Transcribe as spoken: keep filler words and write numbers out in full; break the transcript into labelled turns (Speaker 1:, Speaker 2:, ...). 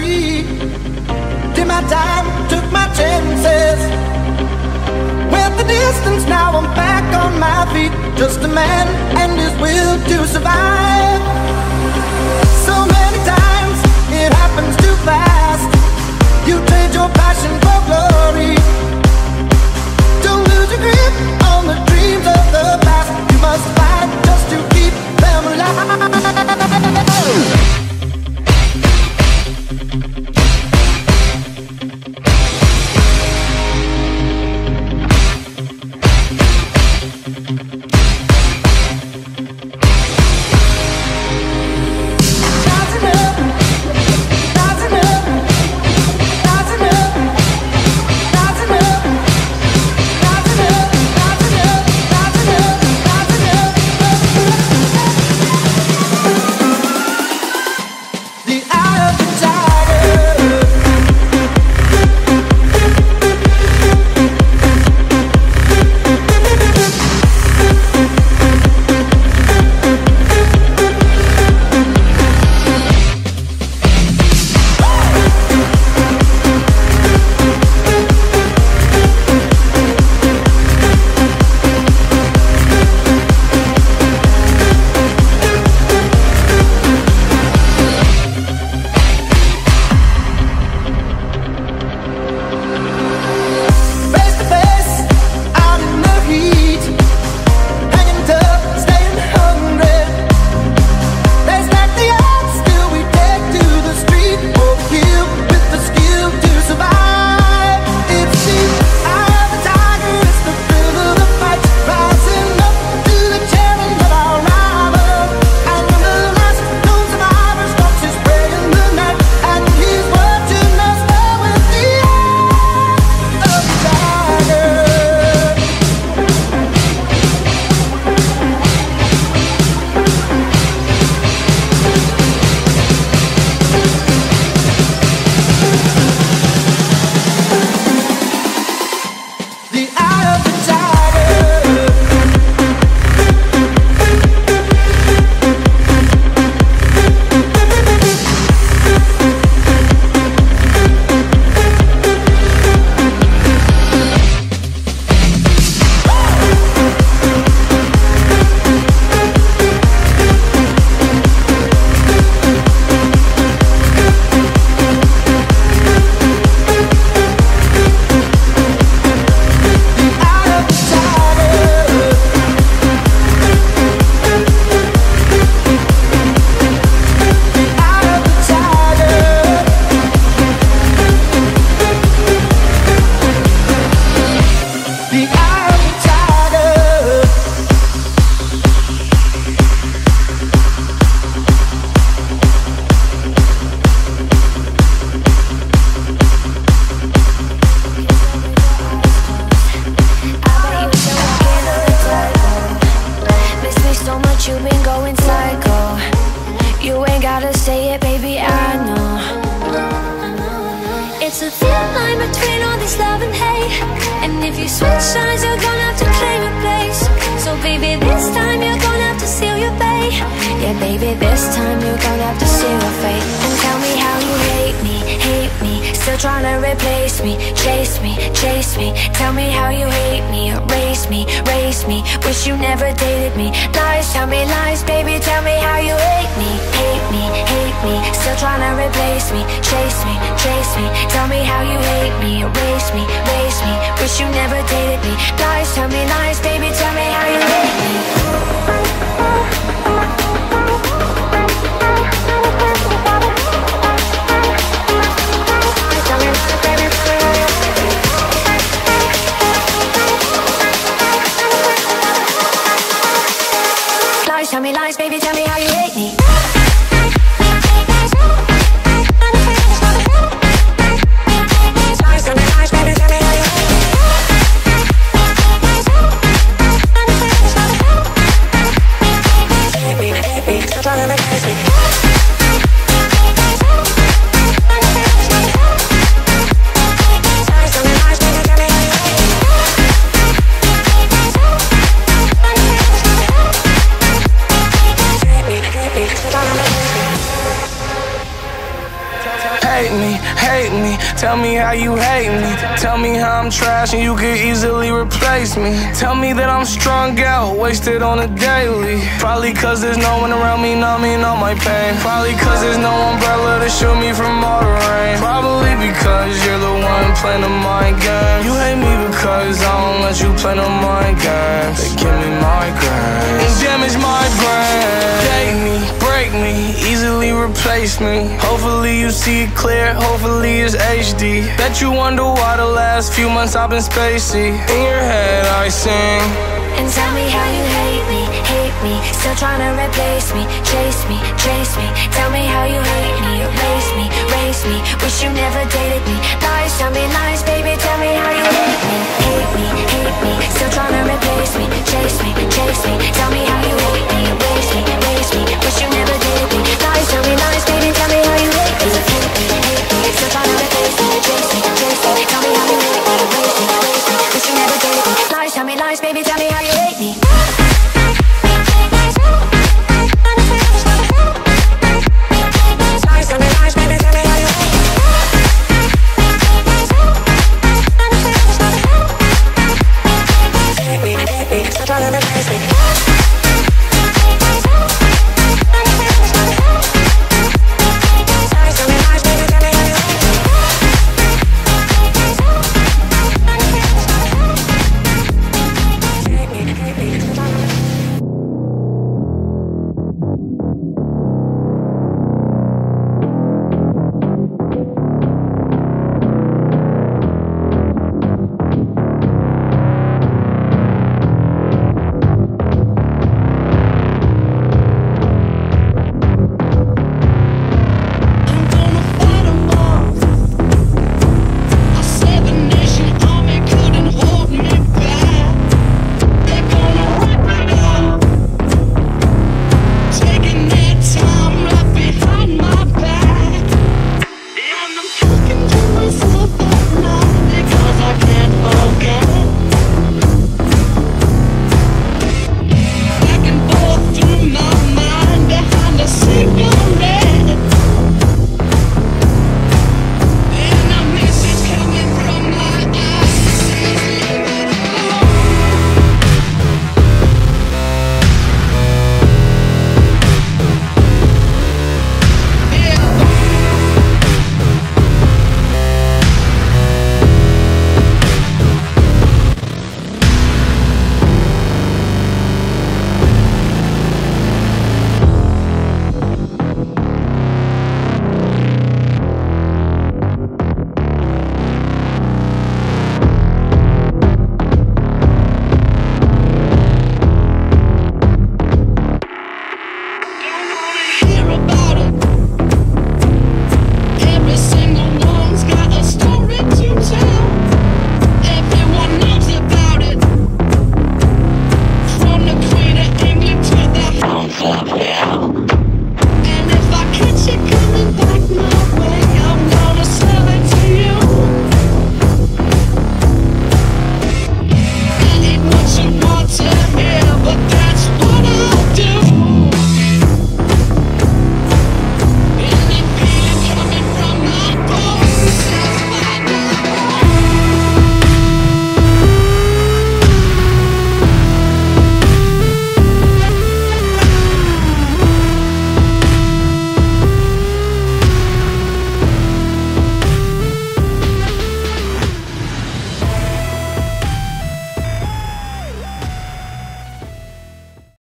Speaker 1: free. Did my time, took my chances. Went the distance, now I'm back on my feet. Just a man and his will to survive. So many times it happens too fast. You trade your passion for glory. Don't lose your grip on the dreams of the past. You must fight just to keep them alive.
Speaker 2: hate me, hate me. Tell me how you hate me. Tell me how I'm trash and you could easily replace me. Tell me that I'm strung out, wasted on a daily. Probably cause there's no one around me numbing all my pain. Probably cause there's no umbrella to shield me from all the rain. Probably because you're the one playing the mind game. You hate me because I don't let you play no mind games. They give me migraines and damage my brain. Date me, break me, easily replace me. Hopefully you see it clear, hopefully it's H D. Bet you wonder why the last few months I've been spacey. In your head I sing.
Speaker 3: And tell me how you hate me, hate me. Still trying to replace me, chase me, chase me. Tell me how you hate me, erase me, race me. Wish you never dated me. Lies, tell me lies, baby, tell me how you hate me, hate me, hate me. Still trying to replace me, chase me, chase me. Tell me